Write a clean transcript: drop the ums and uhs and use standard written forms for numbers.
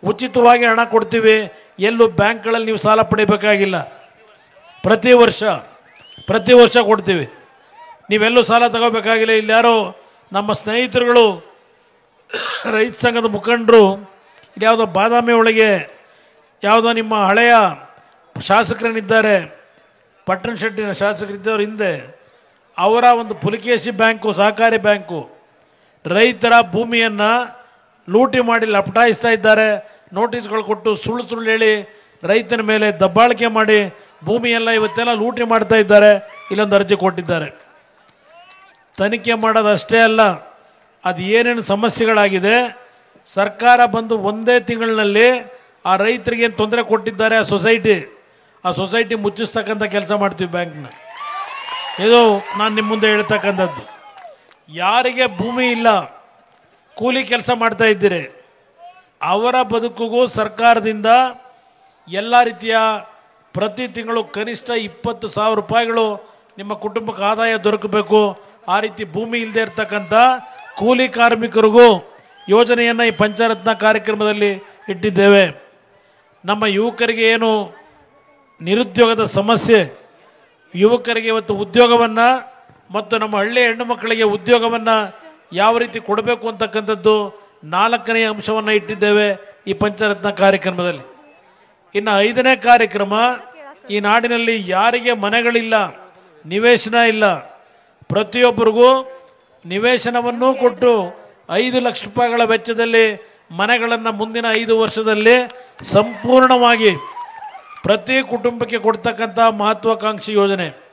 ಉಚಿತವಾಗಿ ಹಣ ಕೊಡ್ತೀವಿ. ಎಲ್ಲೂ ಬ್ಯಾಂಕ್ಗಳಲ್ಲಿ ನೀವು ಸಾಲ ಪಡಿಬೇಕಾಗಿಲ್ಲ. ಪ್ರತಿ ವರ್ಷ ಕೊಡ್ತೀವಿ. ನೀವೆಲ್ಲೂ ಸಾಲ ತಗೋಬೇಕಾಗಿಲ್ಲ. ಇಲ್ಲಿ ಯಾರೋ ನಮ್ಮ ಸ್ನೇಹಿತರುಗಳು ರೈತ ಸಂಘದ ಮುಖಂಡರು ಇಲ್ಲಿ ಯಾವುದೋ ಬಾದಾಮಿ ಒಳಗೆ ಯಾವುದೋ ನಿಮ್ಮ ಹಳೆಯ ಶಾಸಕರೇನಿದ್ದಾರೆ, ಪಟ್ಟಣ ಶೆಟ್ಟಿನ ಶಾಸಕರಿದ್ದವ್ರ ಹಿಂದೆ ಅವರ ಒಂದು ಪುಲಿಕೇಶಿ ಬ್ಯಾಂಕು, ಸಹಕಾರಿ ಬ್ಯಾಂಕು ರೈತರ ಭೂಮಿಯನ್ನು ಲೂಟಿ ಮಾಡಿ ಲಪಟಾಯಿಸ್ತಾ ಇದ್ದಾರೆ. ನೋಟಿಸ್ಗಳು ಕೊಟ್ಟು ಸುಳ್ಳು ಹೇಳಿ ರೈತನ ಮೇಲೆ ದಬ್ಬಾಳಿಕೆ ಮಾಡಿ ಭೂಮಿಯೆಲ್ಲ ಇವತ್ತೆಲ್ಲ ಲೂಟಿ ಮಾಡ್ತಾ ಇದ್ದಾರೆ. ಇಲ್ಲೊಂದು ಅರ್ಜಿ ಕೊಟ್ಟಿದ್ದಾರೆ. ತನಿಖೆ ಮಾಡೋದಷ್ಟೇ ಅಲ್ಲ, ಅದು ಏನೇನು ಸಮಸ್ಯೆಗಳಾಗಿದೆ ಸರ್ಕಾರ ಬಂದು ಒಂದೇ ತಿಂಗಳಿನಲ್ಲಿ ಆ ರೈತರಿಗೆ ಏನು ತೊಂದರೆ ಕೊಟ್ಟಿದ್ದಾರೆ ಆ ಸೊಸೈಟಿ ಮುಚ್ಚಿಸ್ತಕ್ಕಂಥ ಕೆಲಸ ಮಾಡ್ತೀವಿ ಬ್ಯಾಂಕ್ನ. ಇದು ನಾನು ನಿಮ್ಮ ಮುಂದೆ ಹೇಳ್ತಕ್ಕಂಥದ್ದು. ಯಾರಿಗೆ ಭೂಮಿ ಇಲ್ಲ, ಕೂಲಿ ಕೆಲಸ ಮಾಡ್ತಾ ಇದ್ದೀರಿ, ಅವರ ಬದುಕಿಗೂ ಸರ್ಕಾರದಿಂದ ಎಲ್ಲ ರೀತಿಯ ಪ್ರತಿ ತಿಂಗಳು ಕನಿಷ್ಠ 20,000 ರೂಪಾಯಿಗಳು ನಿಮ್ಮ ಕುಟುಂಬಕ್ಕೆ ಆದಾಯ ದೊರಕಬೇಕು. ಆ ರೀತಿ ಭೂಮಿ ಇಲ್ಲದೆ ಇರತಕ್ಕಂಥ ಕೂಲಿ ಕಾರ್ಮಿಕರಿಗೂ ಯೋಜನೆಯನ್ನು ಈ ಪಂಚರತ್ನ ಕಾರ್ಯಕ್ರಮದಲ್ಲಿ ಇಟ್ಟಿದ್ದೇವೆ. ನಮ್ಮ ಯುವಕರಿಗೆ ಏನು ನಿರುದ್ಯೋಗದ ಸಮಸ್ಯೆ, ಯುವಕರಿಗೆ ಇವತ್ತು ಉದ್ಯೋಗವನ್ನು ಮತ್ತು ನಮ್ಮ ಹಳ್ಳಿಯ ಹೆಣ್ಣು ಮಕ್ಕಳಿಗೆ ಉದ್ಯೋಗವನ್ನು ಯಾವ ರೀತಿ ಕೊಡಬೇಕು ಅಂತಕ್ಕಂಥದ್ದು 4ನೇ ಅಂಶವನ್ನು ಇಟ್ಟಿದ್ದೇವೆ ಈ ಪಂಚರತ್ನ ಕಾರ್ಯಕ್ರಮದಲ್ಲಿ. ಇನ್ನು 5ನೇ ಕಾರ್ಯಕ್ರಮ, ಈ ನಾಡಿನಲ್ಲಿ ಯಾರಿಗೆ ಮನೆಗಳಿಲ್ಲ, ನಿವೇಶನ ಇಲ್ಲ, ಪ್ರತಿಯೊಬ್ಬರಿಗೂ ನಿವೇಶನವನ್ನೂ ಕೊಟ್ಟು 5 ಲಕ್ಷ ರೂಪಾಯಿಗಳ ವೆಚ್ಚದಲ್ಲಿ ಮನೆಗಳನ್ನು ಮುಂದಿನ 5 ವರ್ಷದಲ್ಲಿ ಸಂಪೂರ್ಣವಾಗಿ ಪ್ರತಿ ಕುಟುಂಬಕ್ಕೆ ಕೊಡ್ತಕ್ಕಂಥ ಮಹತ್ವಾಕಾಂಕ್ಷಿ ಯೋಜನೆ.